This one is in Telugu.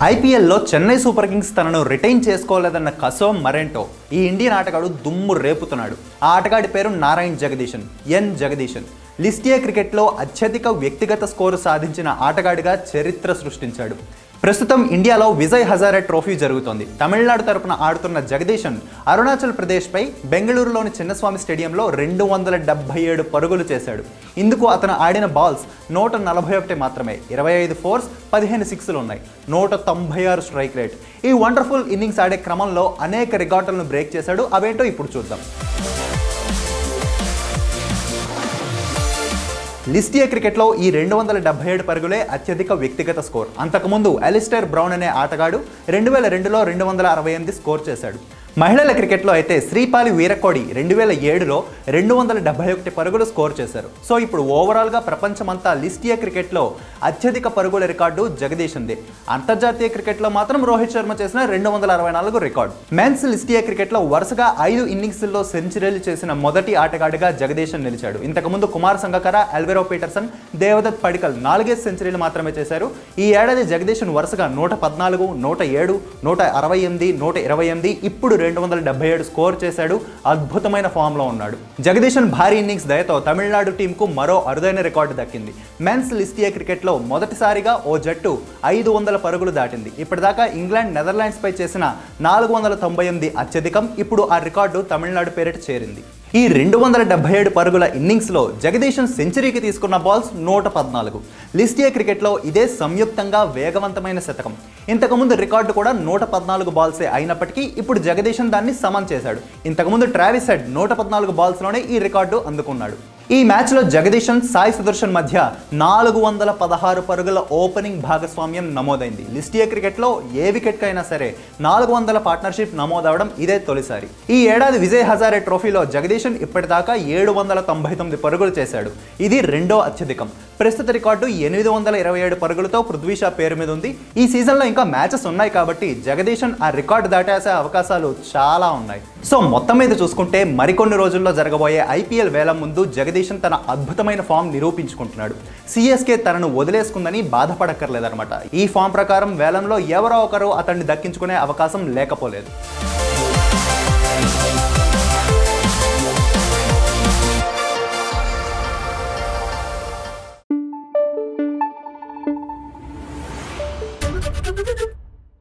ఐపీఎల్లో చెన్నై సూపర్ కింగ్స్ తనను రిటైన్ చేసుకోలేదన్న కసో మరెంటో ఈ ఇండియన్ ఆటగాడు దుమ్ము రేపుతున్నాడు. ఆ ఆటగాడి పేరు Narayan Jagadeesan, N Jagadeesan. List A క్రికెట్లో అత్యధిక వ్యక్తిగత స్కోరు సాధించిన ఆటగాడిగా చరిత్ర సృష్టించాడు. ప్రస్తుతం ఇండియాలో విజయ్ హజారే ట్రోఫీ జరుగుతోంది. తమిళనాడు తరపున ఆడుతున్న జగదీశన్ అరుణాచల్ ప్రదేశ్పై బెంగళూరులోని చిన్నస్వామి స్టేడియంలో 277 పరుగులు చేశాడు. ఇందుకు అతను ఆడిన బాల్స్ 141 మాత్రమే. 25 ఫోర్స్, 15 సిక్స్లు ఉన్నాయి. 196 స్ట్రైక్ రేట్. ఈ వండర్ఫుల్ ఇన్నింగ్స్ ఆడే క్రమంలో అనేక రికార్డులను బ్రేక్ చేశాడు. అవేంటో ఇప్పుడు చూద్దాం. లిస్ట్ ఏ క్రికెట్లో ఈ 277 పరుగులే అత్యధిక వ్యక్తిగత స్కోర్. అంతకుముందు అలిస్టర్ బ్రౌన్ అనే ఆటగాడు 2002లో 268 స్కోర్ చేశాడు. మహిళల క్రికెట్లో అయితే శ్రీపాలి వీరకోడి 2007లో 271 పరుగులు స్కోర్ చేశారు. సో ఇప్పుడు ఓవరాల్గా ప్రపంచమంతా లిస్ట్ ఏ క్రికెట్లో అత్యధిక పరుగుల రికార్డు జగదీశన్దే. అంతర్జాతీయ క్రికెట్లో మాత్రం రోహిత్ శర్మ చేసిన 264 రికార్డు. మెన్స్ లిస్ట్ ఏ క్రికెట్లో వరుసగా 5 ఇన్నింగ్స్ల్లో సెంచరీలు చేసిన మొదటి ఆటగాడిగా జగదీశన్ నిలిచాడు. ఇంతకుముందు కుమార్ సంగకార, అల్వెరో పీటర్సన్, దేవదత్ పడికల్ 4 సెంచరీలు మాత్రమే చేశారు. ఈ ఏడాది జగదీశన్ వరుసగా 114, 107, 168, 128, ఇప్పుడు 277 స్కోర్ చేశాడు. అద్భుతమైన ఫామ్లో ఉన్నాడు. జగదీశన్ భారీ ఇన్నింగ్స్ దయతో తమిళనాడు టీంకు మరో అరుదైన రికార్డు దక్కింది. మెన్స్ లిస్ట్ ఏ క్రికెట్లో మొదటిసారిగా ఓ జట్టు 500 పరుగులు దాటింది. ఇప్పటిదాకా ఇంగ్లాండ్ నెదర్లాండ్స్ పై చేసిన 498 అత్యధికం. ఇప్పుడు ఆ రికార్డు తమిళనాడు పేరిట చేరింది. ఈ 277 పరుగుల ఇన్నింగ్స్లో జగదీశన్ సెంచరీకి తీసుకున్న బాల్స్ 114. లిస్ట్ ఏ క్రికెట్లో ఇదే సంయుక్తంగా వేగవంతమైన శతకం. ఇంతకుముందు రికార్డు కూడా 114 బాల్సే అయినప్పటికీ ఇప్పుడు జగదీశన్ దాన్ని సమం చేశాడు. ఇంతకుముందు ట్రావిస్ హెడ్ 114 బాల్స్లోనే ఈ రికార్డు అందుకున్నాడు. ఈ మ్యాచ్లో జగదీశన్, సాయి సుదర్శన్ మధ్య 416 పరుగుల ఓపెనింగ్ భాగస్వామ్యం నమోదైంది. లిస్ట్ ఏ క్రికెట్లో ఏ వికెట్కైనా సరే 400 పార్ట్నర్షిప్ నమోదవడం ఇదే తొలిసారి. ఈ ఏడాది విజయ్ హజారే ట్రోఫీలో జగదీశన్ ఇప్పటిదాకా 799 పరుగులు చేశాడు. ఇది రెండో అత్యధికం. ప్రస్తుత రికార్డు 827 పరుగులతో పృథ్వీ షా పేరు మీద ఉంది. ఈ సీజన్లో ఇంకా మ్యాచెస్ ఉన్నాయి కాబట్టి జగదీశన్ ఆ రికార్డు దాటేసే అవకాశాలు చాలా ఉన్నాయి. సో మొత్తం మీద చూసుకుంటే మరికొన్ని రోజుల్లో జరగబోయే ఐపీఎల్ వేలం ముందు జగదీశన్ తన అద్భుతమైన ఫామ్ నిరూపించుకుంటున్నాడు. సిఎస్కే తనను వదిలేసుకుందని బాధపడక్కర్లేదన్నమాట. ఈ ఫామ్ ప్రకారం వేలంలో ఎవరో ఒకరు అతన్ని దక్కించుకునే అవకాశం లేకపోలేదు.